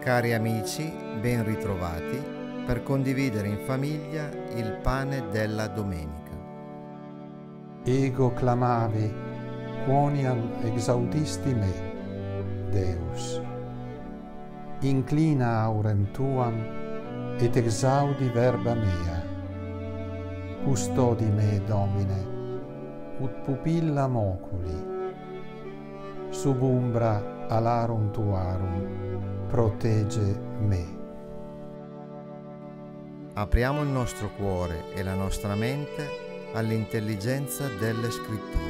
Cari amici, ben ritrovati per condividere in famiglia il pane della domenica. Ego clamavi, quoniam exaudisti me, Deus. Inclina aurem tuam, et exaudi verba mea. Custodi me, Domine, ut pupillam oculi. Sub umbra alarum tuarum, protegge me. Apriamo il nostro cuore e la nostra mente all'intelligenza delle Scritture.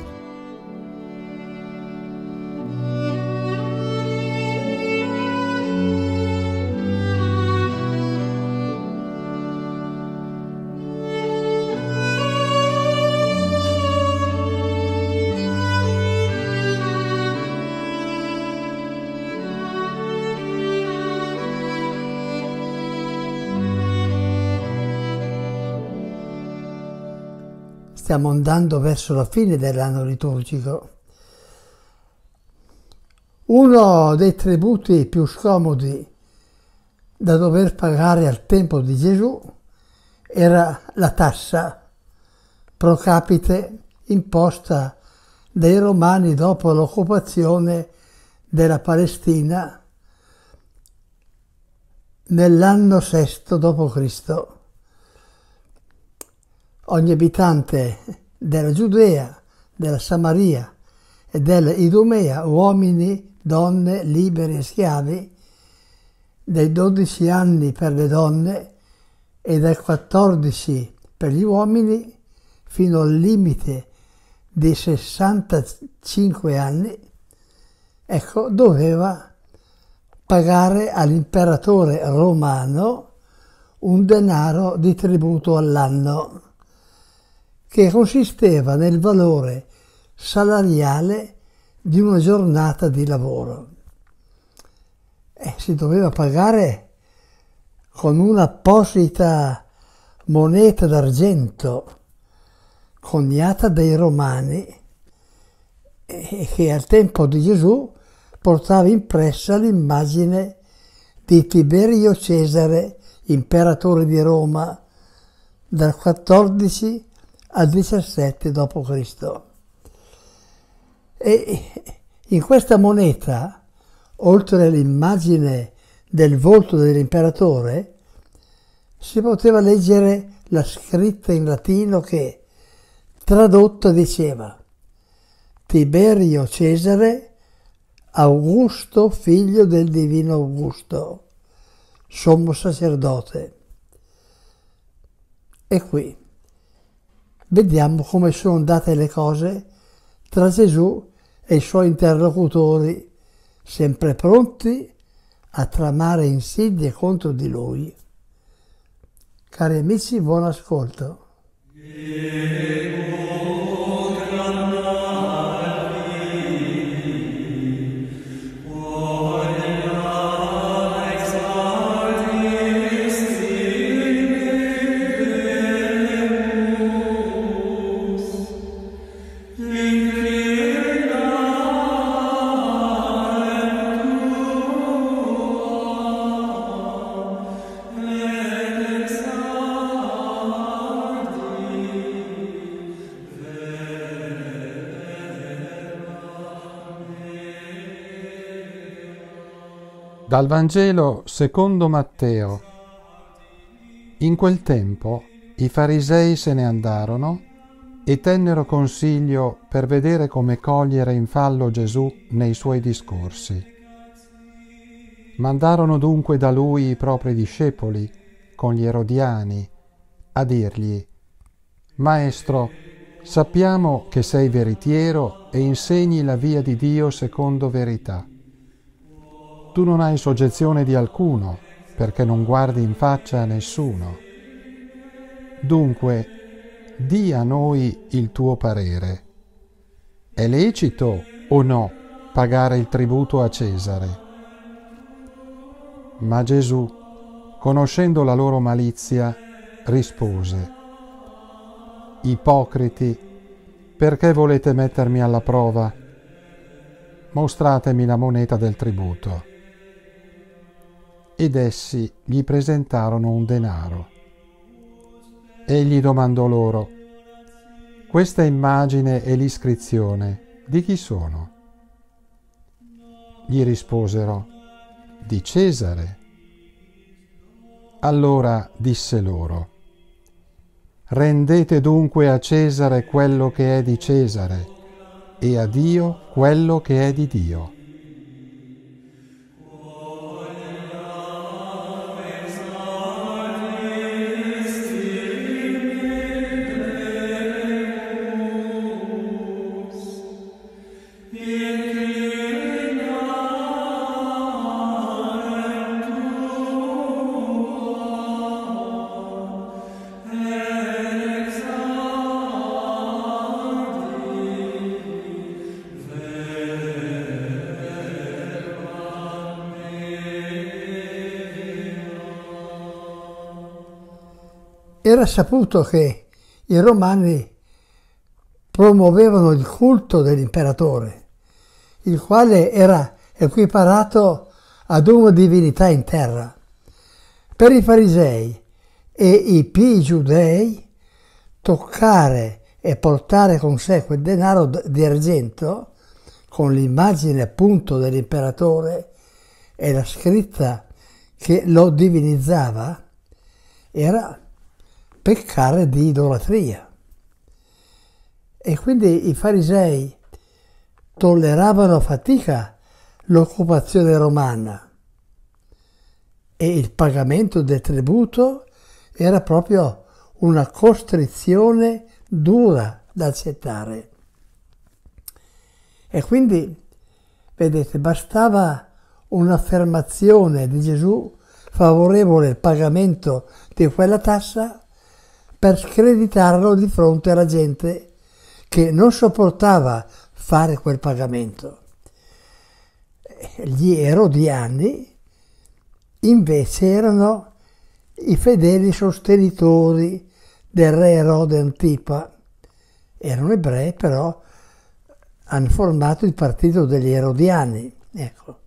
Stiamo andando verso la fine dell'anno liturgico. Uno dei tributi più scomodi da dover pagare al tempo di Gesù era la tassa pro capite imposta dai Romani dopo l'occupazione della Palestina nell'anno VI d.C. Ogni abitante della Giudea, della Samaria e dell'Idumea, uomini, donne, liberi e schiavi, dai 12 anni per le donne e dai 14 per gli uomini, fino al limite di 65 anni, doveva pagare all'imperatore romano un denaro di tributo all'anno, che consisteva nel valore salariale di una giornata di lavoro. Si doveva pagare con un'apposita moneta d'argento coniata dai Romani e che al tempo di Gesù portava impressa l'immagine di Tiberio Cesare, imperatore di Roma, dal 14 al 17 d.C. E in questa moneta, oltre all'immagine del volto dell'imperatore, si poteva leggere la scritta in latino che, tradotta, diceva: Tiberio Cesare, Augusto, figlio del divino Augusto, sommo sacerdote. E qui vediamo come sono andate le cose tra Gesù e i suoi interlocutori, sempre pronti a tramare insidie contro di lui. Cari amici, buon ascolto. Dal Vangelo secondo Matteo. In quel tempo i farisei se ne andarono e tennero consiglio per vedere come cogliere in fallo Gesù nei suoi discorsi. Mandarono dunque da lui i propri discepoli con gli erodiani a dirgli: Maestro, sappiamo che sei veritiero e insegni la via di Dio secondo verità. Tu non hai soggezione di alcuno, perché non guardi in faccia a nessuno. Dunque, di a noi il tuo parere. È lecito o no pagare il tributo a Cesare? Ma Gesù, conoscendo la loro malizia, rispose: Ipocriti, perché volete mettermi alla prova? Mostratemi la moneta del tributo. ed essi gli presentarono un denaro. Egli domandò loro: questa immagine e l'iscrizione di chi sono? Gli risposero: di Cesare. Allora disse loro: rendete dunque a Cesare quello che è di Cesare e a Dio quello che è di Dio. Era saputo che i romani promuovevano il culto dell'imperatore, il quale era equiparato ad una divinità in terra. Per i farisei e i pii giudei, toccare e portare con sé quel denaro di argento, con l'immagine appunto dell'imperatore e la scritta che lo divinizzava, era peccare di idolatria. E quindi i farisei tolleravano a fatica l'occupazione romana e il pagamento del tributo era proprio una costrizione dura da accettare. E quindi, vedete, bastava un'affermazione di Gesù favorevole al pagamento di quella tassa per screditarlo di fronte alla gente che non sopportava fare quel pagamento. Gli erodiani invece erano i fedeli sostenitori del re Erode Antipa. Erano ebrei, però hanno formato il partito degli erodiani, ecco.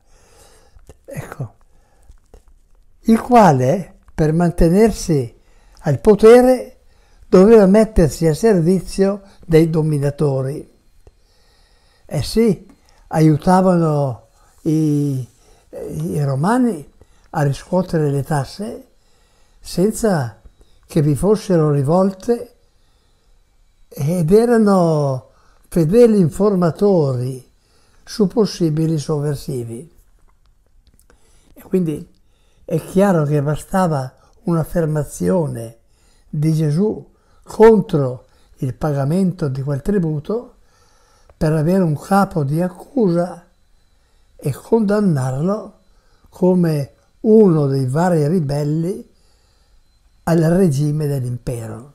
Il quale, per mantenersi al potere, doveva mettersi a servizio dei dominatori. Eh sì, aiutavano i romani a riscuotere le tasse senza che vi fossero rivolte ed erano fedeli informatori su possibili sovversivi. E quindi è chiaro che bastava un'affermazione di Gesù contro il pagamento di quel tributo per avere un capo di accusa e condannarlo come uno dei vari ribelli al regime dell'impero.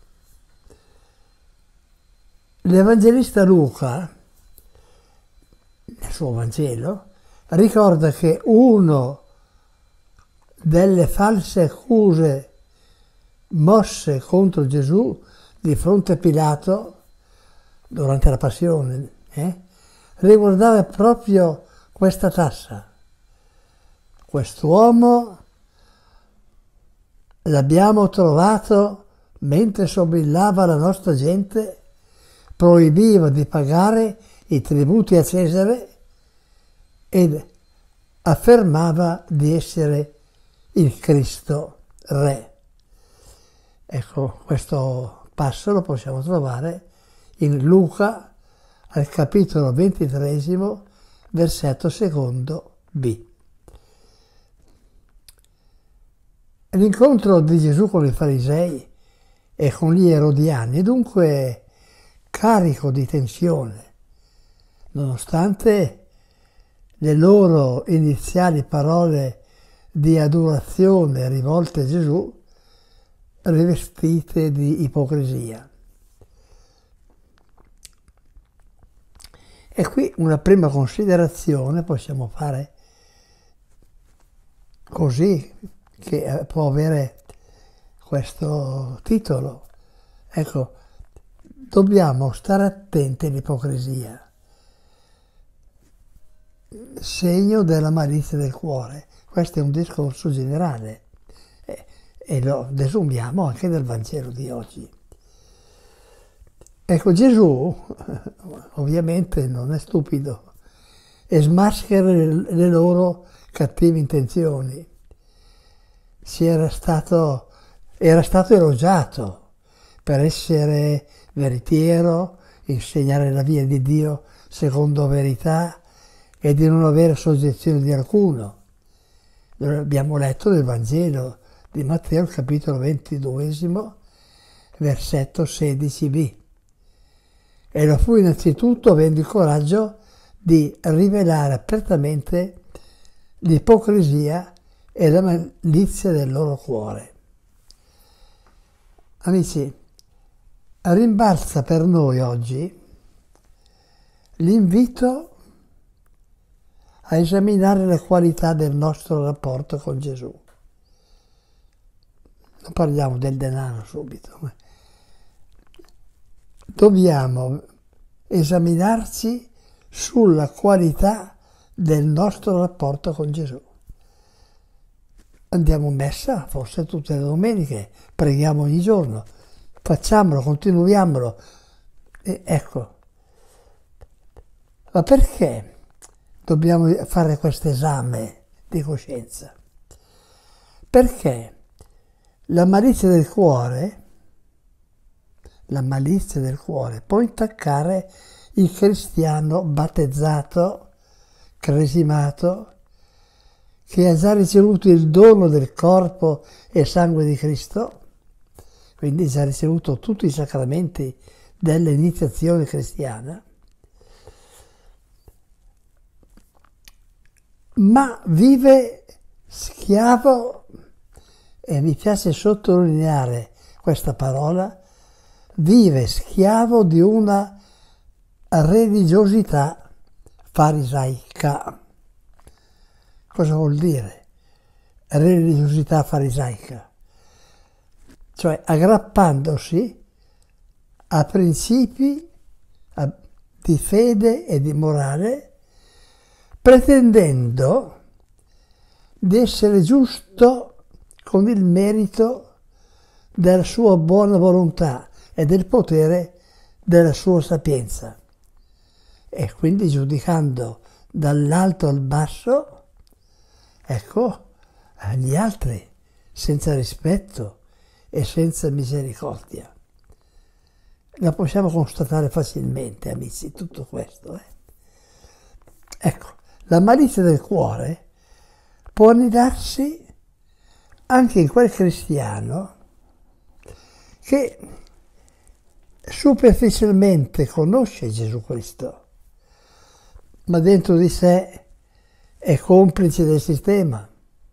L'Evangelista Luca, nel suo Vangelo, ricorda che uno delle false accuse mosse contro Gesù di fronte a Pilato durante la passione, riguardava proprio questa tassa. Quest'uomo l'abbiamo trovato mentre sobillava la nostra gente, proibiva di pagare i tributi a Cesare ed affermava di essere il Cristo Re. Ecco, questo passo lo possiamo trovare in Luca al capitolo 23, versetto 2b. L'incontro di Gesù con i farisei e con gli erodiani è dunque carico di tensione, nonostante le loro iniziali parole di adorazione rivolte a Gesù, rivestite di ipocrisia. E qui una prima considerazione possiamo fare così, che può avere questo titolo. Ecco, dobbiamo stare attenti all'ipocrisia, segno della malizia del cuore. Questo è un discorso generale e lo desumiamo anche nel Vangelo di oggi. Ecco, Gesù ovviamente non è stupido e smaschera le loro cattive intenzioni. Era stato elogiato per essere veritiero, insegnare la via di Dio secondo verità e di non avere soggezione di alcuno. Noi abbiamo letto nel Vangelo di Matteo, capitolo 22, versetto 16b. E lo fu innanzitutto avendo il coraggio di rivelare apertamente l'ipocrisia e la malizia del loro cuore. Amici, rimbalza per noi oggi l'invito a esaminare le qualità del nostro rapporto con Gesù. Non parliamo del denaro subito, ma dobbiamo esaminarci sulla qualità del nostro rapporto con Gesù. Andiamo a messa forse tutte le domeniche, preghiamo ogni giorno, facciamolo, continuiamolo. Ecco, ma perché dobbiamo fare questo esame di coscienza? Perché la malizia del cuore può intaccare il cristiano battezzato, cresimato, che ha già ricevuto il dono del corpo e sangue di Cristo, quindi già ricevuto tutti i sacramenti dell'iniziazione cristiana, ma vive schiavo, e mi piace sottolineare questa parola, vive schiavo di una religiosità farisaica. Cosa vuol dire religiosità farisaica? Cioè aggrappandosi a principi di fede e di morale, pretendendo di essere giusto con il merito della sua buona volontà e del potere della sua sapienza, e quindi giudicando dall'alto al basso, ecco, gli altri senza rispetto e senza misericordia. Lo possiamo constatare facilmente, amici, tutto questo. Ecco, la malizia del cuore può annidarsi anche in quel cristiano che superficialmente conosce Gesù Cristo, ma dentro di sé è complice del sistema,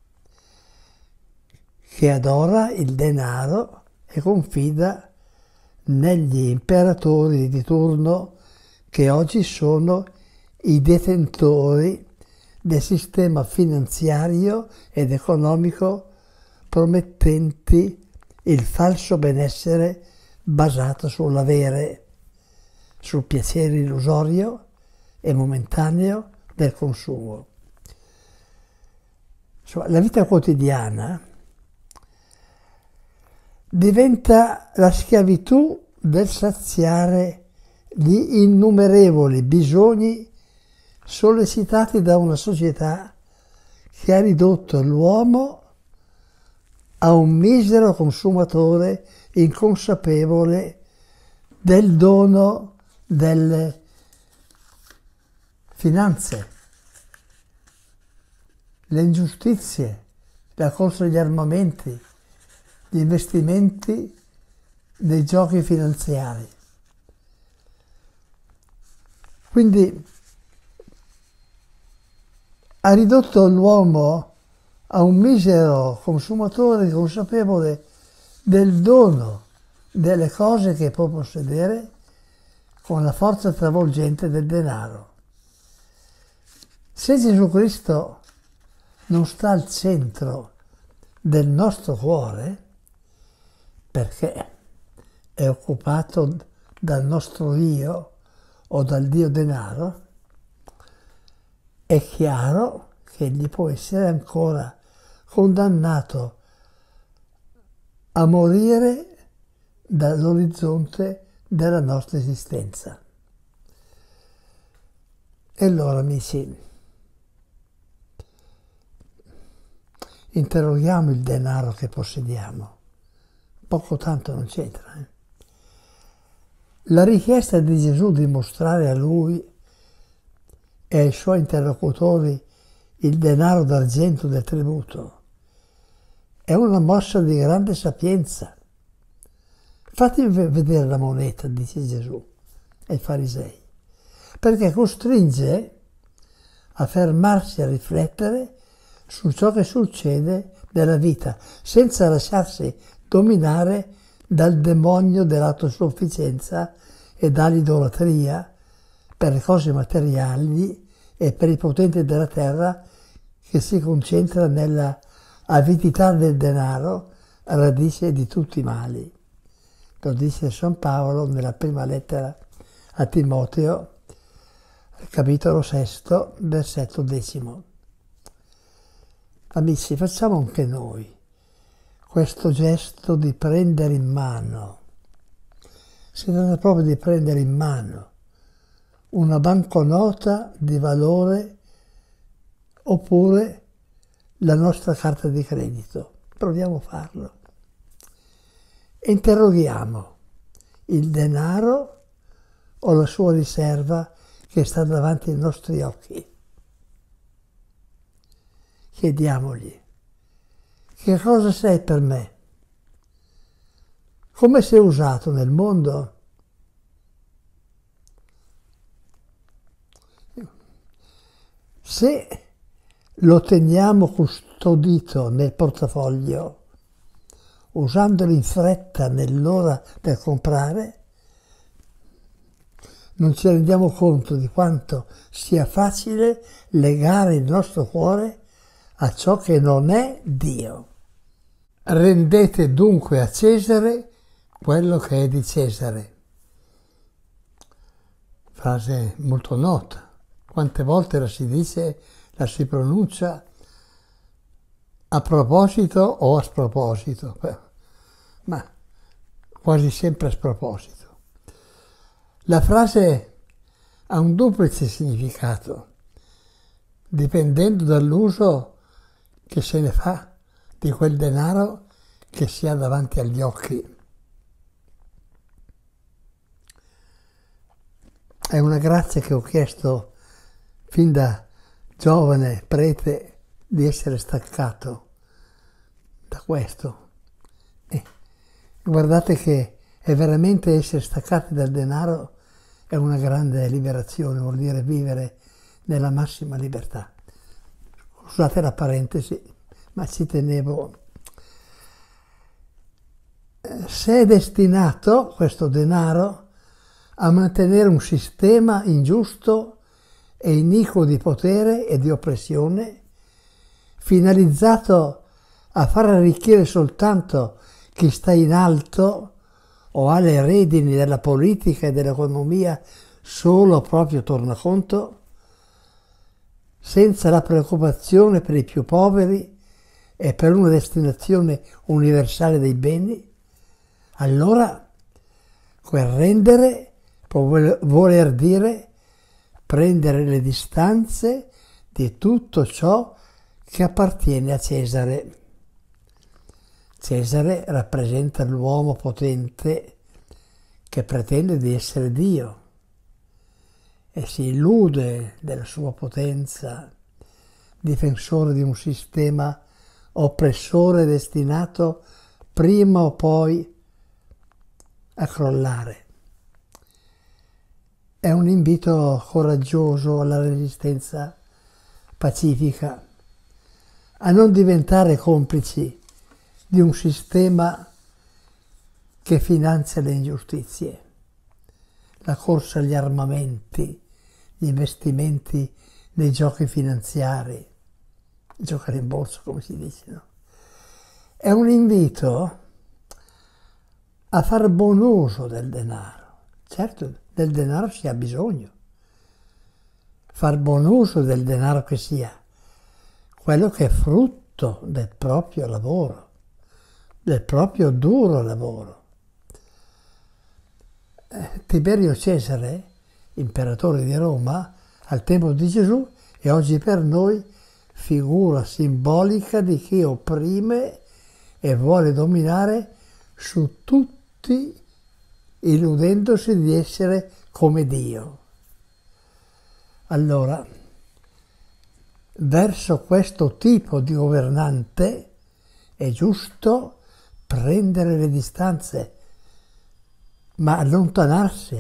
che adora il denaro e confida negli imperatori di turno che oggi sono i detentori del sistema finanziario ed economico, promettenti il falso benessere basato sull'avere, sul piacere illusorio e momentaneo del consumo. La vita quotidiana diventa la schiavitù del saziare gli innumerevoli bisogni sollecitati da una società che ha ridotto l'uomo a un misero consumatore inconsapevole del dono delle finanze, le ingiustizie, la corsa agli armamenti, gli investimenti dei giochi finanziari. Quindi ha ridotto l'uomo a un misero consumatore consapevole del dono delle cose che può possedere con la forza travolgente del denaro. Se Gesù Cristo non sta al centro del nostro cuore, perché è occupato dal nostro io o dal Dio denaro, è chiaro che egli può essere ancora condannato a morire dall'orizzonte della nostra esistenza. E allora, amici, interroghiamo il denaro che possediamo. Poco tanto non c'entra. La richiesta di Gesù di mostrare a lui e ai suoi interlocutori il denaro d'argento del tributo è una mossa di grande sapienza. Fatemi vedere la moneta, dice Gesù ai farisei, perché costringe a fermarsi a riflettere su ciò che succede nella vita, senza lasciarsi dominare dal demonio dell'autosufficienza e dall'idolatria per le cose materiali e per i potenti della terra, che si concentra nella avidità del denaro, radice di tutti i mali. Lo dice San Paolo nella prima lettera a Timoteo, capitolo 6, versetto 10. Amici, facciamo anche noi questo gesto di prendere in mano, si tratta proprio di prendere in mano una banconota di valore oppure la nostra carta di credito. Proviamo a farlo. Interroghiamo il denaro o la sua riserva che sta davanti ai nostri occhi. Chiediamogli: che cosa sei per me? Come sei usato nel mondo? Se lo teniamo custodito nel portafoglio, usandolo in fretta nell'ora del comprare, non ci rendiamo conto di quanto sia facile legare il nostro cuore a ciò che non è Dio. Rendete dunque a Cesare quello che è di Cesare. Frase molto nota. Quante volte la si dice, la si pronuncia a proposito o a sproposito, ma quasi sempre a sproposito. La frase ha un duplice significato, dipendendo dall'uso che se ne fa di quel denaro che si ha davanti agli occhi. È una grazia che ho chiesto fin da giovane prete, di essere staccato da questo. Guardate che è veramente essere staccati dal denaro è una grande liberazione, vuol dire vivere nella massima libertà. Scusate la parentesi, ma ci tenevo. Se è destinato questo denaro a mantenere un sistema ingiusto e iniquo di potere e di oppressione, finalizzato a far arricchire soltanto chi sta in alto o ha le redini della politica e dell'economia solo a proprio tornaconto, senza la preoccupazione per i più poveri e per una destinazione universale dei beni, allora quel rendere può voler dire prendere le distanze di tutto ciò che appartiene a Cesare. Cesare rappresenta l'uomo potente che pretende di essere Dio e si illude della sua potenza, difensore di un sistema oppressore destinato prima o poi a crollare. È un invito coraggioso alla resistenza pacifica, a non diventare complici di un sistema che finanzia le ingiustizie, la corsa agli armamenti, gli investimenti nei giochi finanziari, giocare in borsa come si dice, no? È un invito a far buon uso del denaro. Certo, del denaro si ha bisogno, far buon uso del denaro che si ha, quello che è frutto del proprio lavoro, del proprio duro lavoro. Tiberio Cesare, imperatore di Roma, al tempo di Gesù, è oggi per noi figura simbolica di chi opprime e vuole dominare su tutti, illudendosi di essere come Dio. Allora, verso questo tipo di governante è giusto prendere le distanze, ma allontanarsi.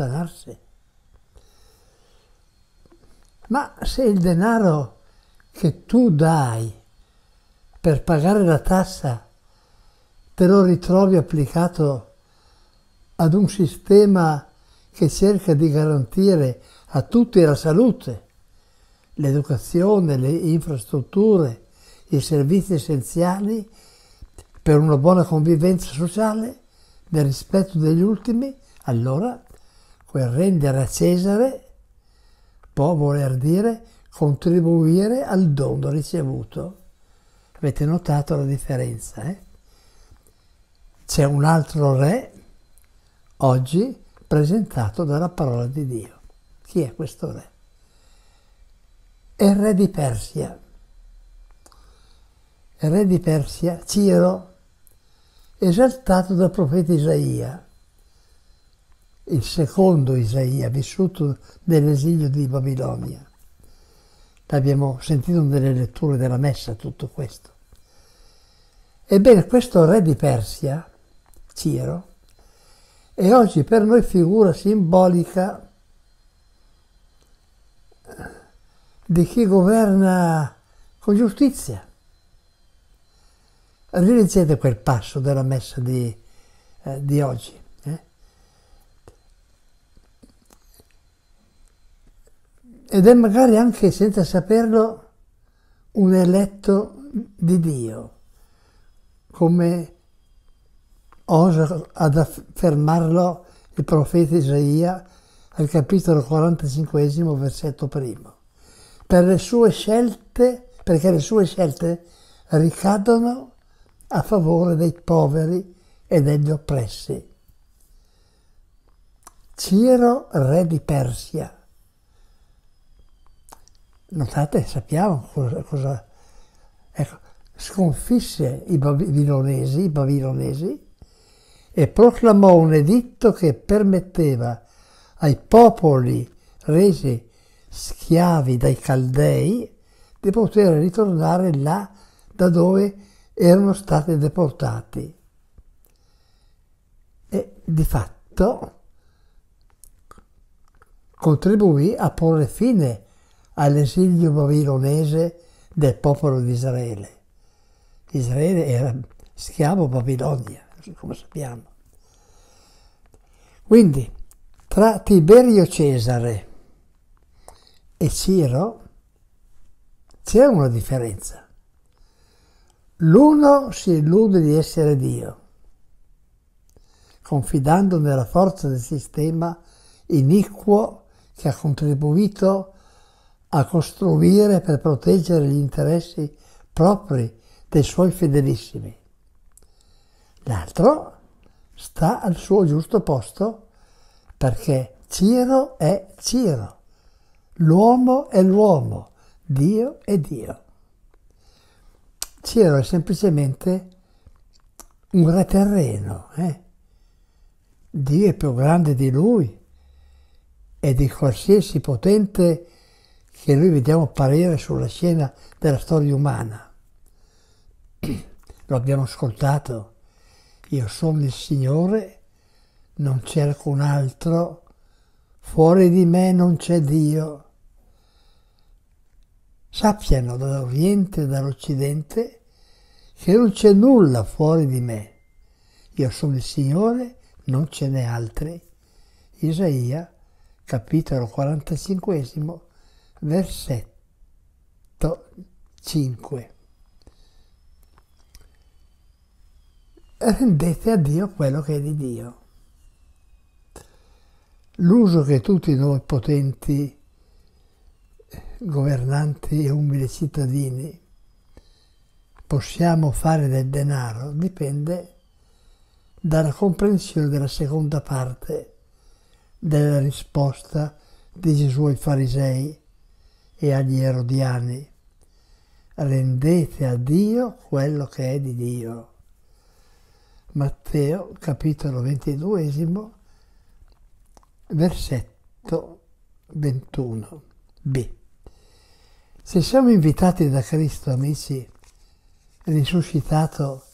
Ma se il denaro che tu dai per pagare la tassa te lo ritrovi applicato ad un sistema che cerca di garantire a tutti la salute, l'educazione, le infrastrutture, i servizi essenziali per una buona convivenza sociale, nel rispetto degli ultimi, allora quel rendere a Cesare può voler dire contribuire al dono ricevuto. Avete notato la differenza, eh? C'è un altro re oggi presentato dalla parola di Dio. Chi è questo re? È il re di Persia. Il re di Persia, Ciro, esaltato dal profeta Isaia, il secondo Isaia, vissuto nell'esilio di Babilonia. L'abbiamo sentito nelle letture della Messa tutto questo. Ebbene, questo re di Persia, Ciro, è oggi per noi figura simbolica di chi governa con giustizia. Rileggete quel passo della Messa di oggi. Ed è magari anche, senza saperlo, un eletto di Dio, come osa ad affermarlo il profeta Isaia al capitolo 45, versetto primo. Per le sue scelte, perché le sue scelte ricadono a favore dei poveri e degli oppressi. Ciro, re di Persia. Notate, sappiamo cosa ecco, sconfisse i babilonesi e proclamò un editto che permetteva ai popoli resi schiavi dai Caldei di poter ritornare là da dove erano stati deportati. E di fatto contribuì a porre fine all'esilio babilonese del popolo di Israele. Israele era schiavo Babilonia, come sappiamo. Quindi, tra Tiberio Cesare e Ciro c'è una differenza. L'uno si illude di essere Dio, confidando nella forza del sistema iniquo che ha contribuito a costruire per proteggere gli interessi propri dei suoi fedelissimi. L'altro sta al suo giusto posto perché Ciro è Ciro, l'uomo è l'uomo, Dio è Dio. Ciro è semplicemente un re terreno, Dio è più grande di lui e di qualsiasi potente che noi vediamo apparire sulla scena della storia umana. Lo abbiamo ascoltato. Io sono il Signore, non c'è alcun altro, fuori di me non c'è Dio. Sappiano dall'Oriente e dall'Occidente che non c'è nulla fuori di me. Io sono il Signore, non ce n'è altri. Isaia, capitolo 45, versetto 5. Rendete a Dio quello che è di Dio. L'uso che tutti noi potenti, governanti e umili cittadini possiamo fare del denaro dipende dalla comprensione della seconda parte della risposta di Gesù ai farisei e agli erodiani. Rendete a Dio quello che è di Dio. Matteo, capitolo 22, versetto 21b. Se siamo invitati da Cristo, amici, risuscitato,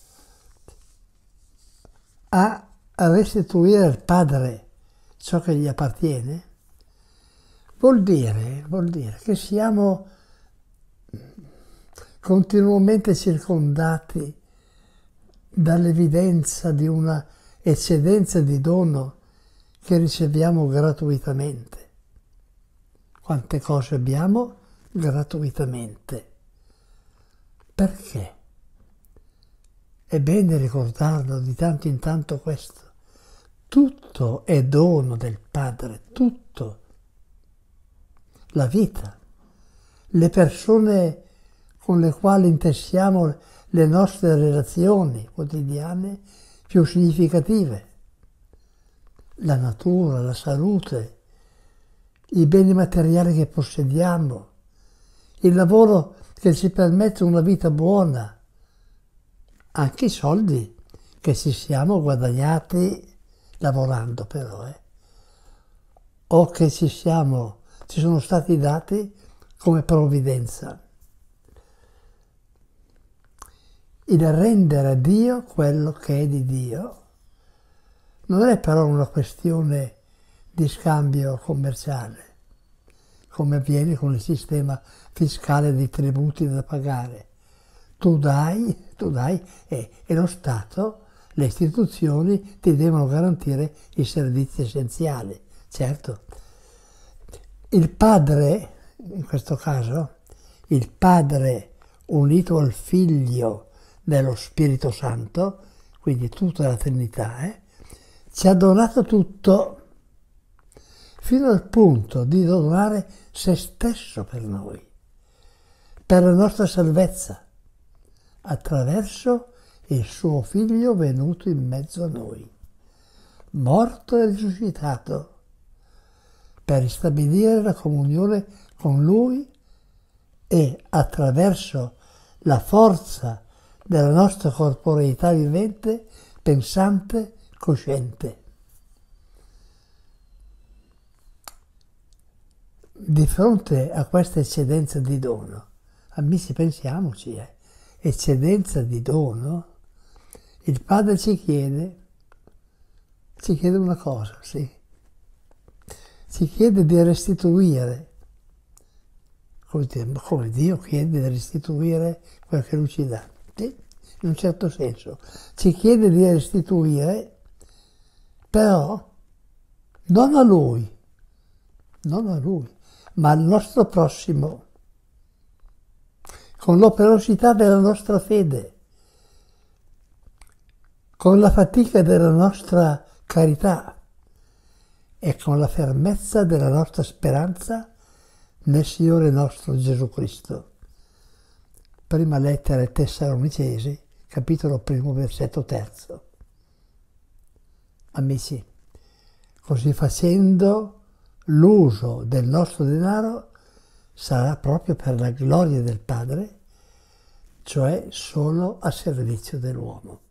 a restituire al Padre ciò che gli appartiene, vuol dire che siamo continuamente circondati dall'evidenza di una eccedenza di dono che riceviamo gratuitamente. Quante cose abbiamo gratuitamente? Perché? È bene ricordarlo di tanto in tanto questo. Tutto è dono del Padre, tutto. La vita, le persone con le quali intessiamo le nostre relazioni quotidiane più significative, la natura, la salute, i beni materiali che possediamo, il lavoro che ci permette una vita buona, anche i soldi che ci siamo guadagnati lavorando però, o che ci sono stati dati come provvidenza. Il rendere a Dio quello che è di Dio non è però una questione di scambio commerciale, come avviene con il sistema fiscale dei tributi da pagare. Tu dai e lo Stato, le istituzioni ti devono garantire i servizi essenziali. Certo, il Padre, in questo caso, il Padre unito al Figlio dello Spirito Santo, quindi tutta la Trinità, ci ha donato tutto, fino al punto di donare se stesso per noi, per la nostra salvezza, attraverso il suo Figlio venuto in mezzo a noi, morto e risuscitato, per ristabilire la comunione con Lui e attraverso la forza della nostra corporeità vivente, pensante, cosciente. Di fronte a questa eccedenza di dono, amici, pensiamoci, eccedenza di dono, il Padre ci chiede una cosa, sì. Ci chiede di restituire, come Dio chiede di restituire quello che Lui ci dà. Sì, in un certo senso. Ci chiede di restituire, però non a Lui, ma al nostro prossimo, con l'operosità della nostra fede, con la fatica della nostra carità e con la fermezza della nostra speranza nel Signore nostro Gesù Cristo. Prima lettera ai Tessalonicesi, capitolo 1, versetto 3. Amici, così facendo l'uso del nostro denaro sarà proprio per la gloria del Padre, cioè solo a servizio dell'uomo.